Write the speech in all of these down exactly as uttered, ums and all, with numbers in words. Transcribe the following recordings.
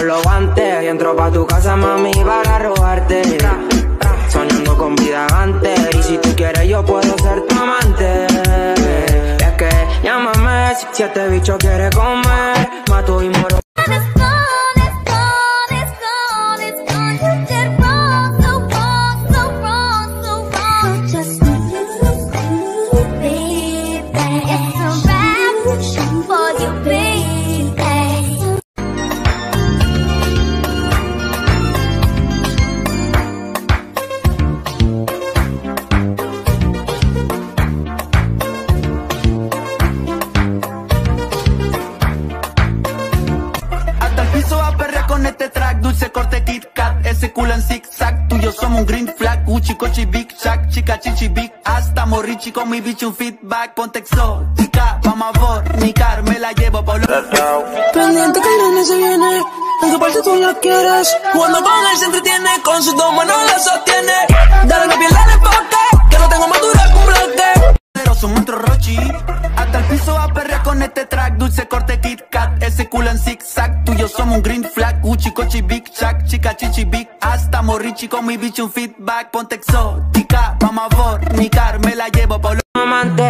con los guantes y entro pa' tu casa, mami, para robarte. Soñando con vida antes, y si tú quieres yo puedo ser tu amante. Es que llámame si, si este bicho quiere comer, mato y moro. Ese culo en zigzag, tú y yo somos un green flag. Gucci, cochi, big shack, chica, chichi, big ass. Estamos richi con mi bicho, un feedback. Ponte exótica, vamos a fornicar, me la llevo por los... Pendiente que el nene se viene, en su parte tú la quieres. Cuando con él se entretiene, con sus dos manos la sostiene. Dale que pierda el enfoque, que no tengo madura con bloque. Pero son monstruos rochi, hasta el piso a perrear con este track. Dulce corte Kit Kat, ese culo en zigzag. Tú y yo somos un green flag, Gucci, cochi, big shack, chica, chichi, big ass. Estamos richi con mi bicho, un feedback. Ponte exótica, vamos a fornicar, me la llevo por los... Amante,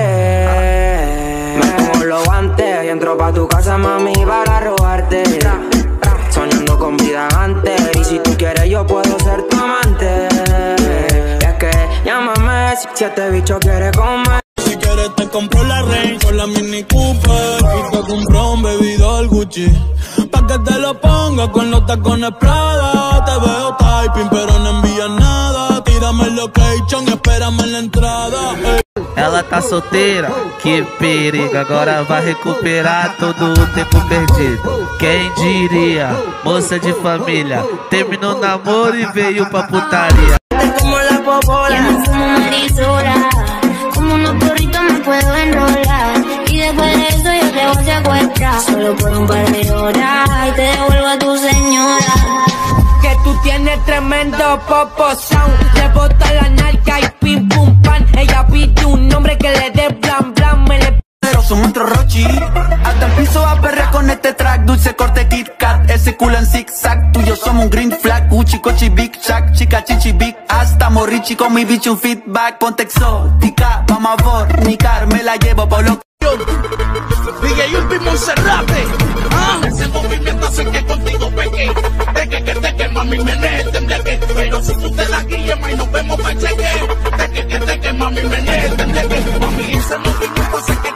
me pongo los guantes y entro pa' tu casa, mami, para robarte. Soñando con vida antes, y si tú quieres yo puedo ser tu amante. Es que llámame si, si este bicho quiere comer. Si quieres te compro la Range o la Mini Cooper, y te compro un bebido al Gucci, pa' que te lo ponga con los tacones Prada. Te veo typing pero no envías nada. Tírame el location y espérame en la entrada. Ey. Ela tá solteira, que perigo, agora vai recuperar todo o tempo perdido. Quem diria, moça de família, terminou o namoro e veio pra putaria. Como la popola, me fumo marisola, como unos porritos me puedo enrolar, y después de eso yo te voy a secuestrar, solo por un par de horas, y te devuelvo a tu señora. Que tú tienes tremendo popo sound, le bota la narca y pim pum pan. Ella pide un nombre que le dé blan blan, me le... Pero son monstruos rochi, hasta el piso a perrear con este track. Dulce corte Kit Kat, ese culo en zigzag. Tú y yo somos un green flag, Gucci, cochi, big shack, chica, chichi, big ass. Estamos richi con mi bicho, un feedback. Ponte exótica, vamos a fornicar, me la llevo por los... D J Ulti Monserrate, ah, ese movimiento hace que contigo peque. De que que te que mami me entiende. Pero si tú te la guías, y nos vemos pa' cheque. De que que te que mami me entiende. Mami, ese movimiento hace que...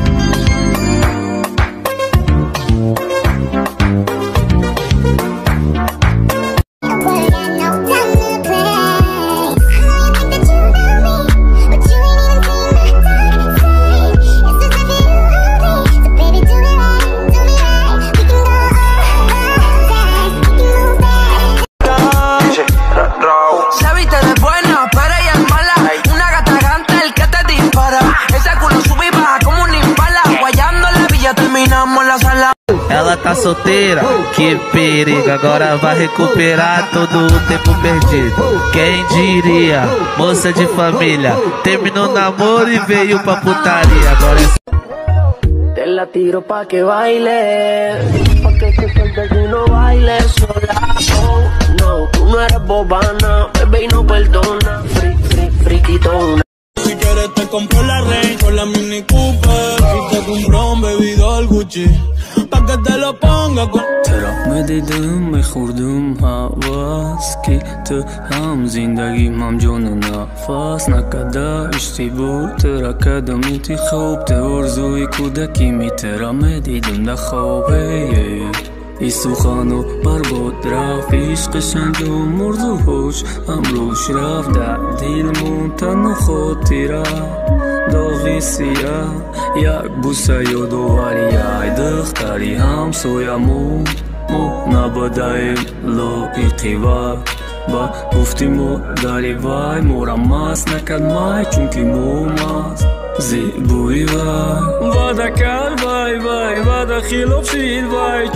Ela tá solteira, que perigo, agora vai recuperar todo o tempo perdido. Quem diria, moça de família, terminou o namoro e veio pra putaria. Agora é... Te la tiro pa' que baile, pa' que te sueltes y no baile sola. Oh, no, tú no eres bobana, bebé y no perdona, fri, fri, friquitona. Si quieres te compro la Range o la Mini Cooper, y te compro un bebido al Gucci, pa' que te lo ponga con... ترا مدیدم میخوردم حواس که تو هم زندگیم هم جان و نفس نکده اشتی بود ترا کدمی تی خوب تو ارزوی کودکی می ترا مدیدم در خوابه ای سوخانو برباد رفت عشقش انجام مرد و هوش امروش رفت در دیلمون تن و خاطره داغی سیاه یک بوسه یادواری ای دختری همسایمون مو نبودیم لایقی وای با گفتیم و داری وای مورم مست نکرد مای چونکی مو مست زیبوی وای وادا کرد وای وای وادا خیلوب شید وای چون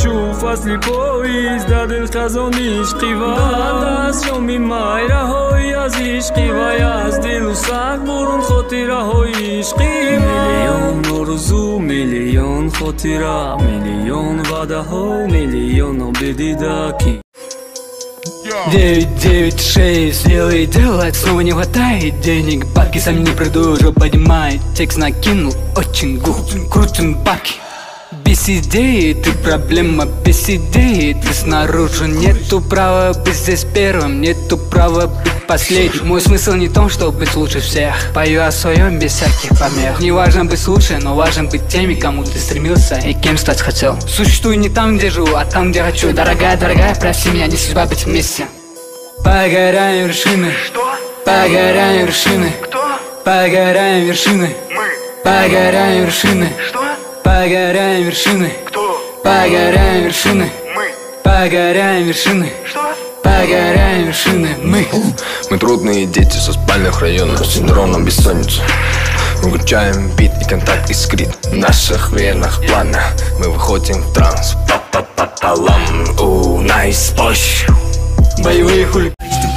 فصلی پاییز در دل خزان عشقی و دست رو میمای رهایی از عشقی و از دل و سگ برون خاطره های عشقی میلیون آرزو میلیون خاطره میلیون وعده ها میلیون بدیدکی девять девять шесть делай делать, снова не хватает денег. Бабки сам не приду, уже поднимает. Текст накинул, очень крутен, крутен бабки. Без идеи, ты проблема, без идеи ты снаружи. Нету права быть здесь первым, нету права быть последним. Мой смысл не в том, чтобы быть лучше всех. Пою о своем без всяких помех. Не важно быть лучше, но важно быть теми, кому ты стремился и кем стать хотел. Существую не там, где живу, а там, где хочу. Дорогая, дорогая, прости меня, не судьба быть вместе. Погораем вершины. Что? Погораем вершины. Кто? Погораем вершины. Мы. Погораем вершины. Что? Погораем вершины. Кто? Погораем вершины. Мы. Погораем вершины. Что? Погораем вершины. Мы. Мы трудные дети со спальных районов, с синдромом бессонницы. Выключаем бит и контакт искрит в наших венах плана. Мы выходим в транс пополам. У найс пощ. Боевые хули.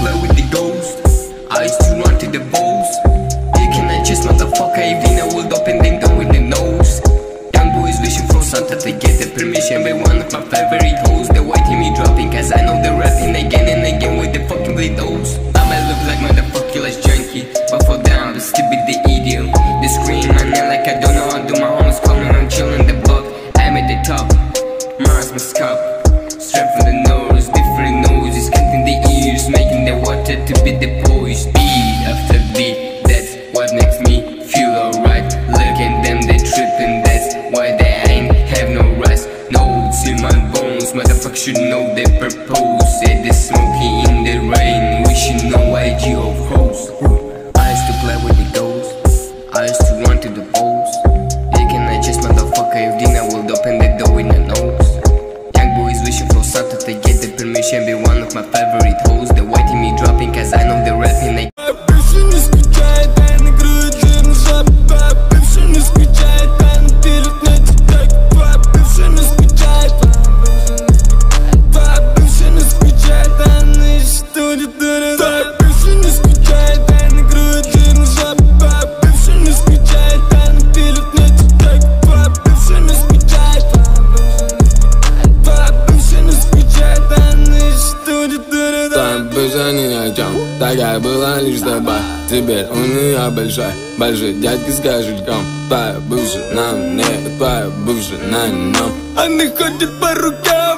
That they get the permission by one of my favorite hoes. They're waiting me dropping cause I know they're rapping again and again with the fucking windows. I might look like motherfucking junkie, but for them I'm still be the idiot. They scream my name like I don't know how to do. My homies call me, I'm chilling the block. I'm at the top, Mars my scalp. Straight from the nose, different noses, counting the ears, making the water to be the poised. Beat after beat, that's what makes me feel alright. Look at them, they tripping, that's why they have no rest, notes in my bones. Motherfuckers should know their purpose. Say they're smoking in the rain, we should know I G of hoes. I used to play with the ghosts, I used to run to the poles. You can adjust, motherfucker, if dinner will open the door in the nose. Young boys wishing for something, they get the permission. Be one of my favorite hoes. They're waiting me dropping cause I know they're rapping. They такая была лишь тобой. Теперь у нее большой, большой дядька с кошельком. Твоя бывшая на мне, твоя бывшая на нем. Она ходит по рукам.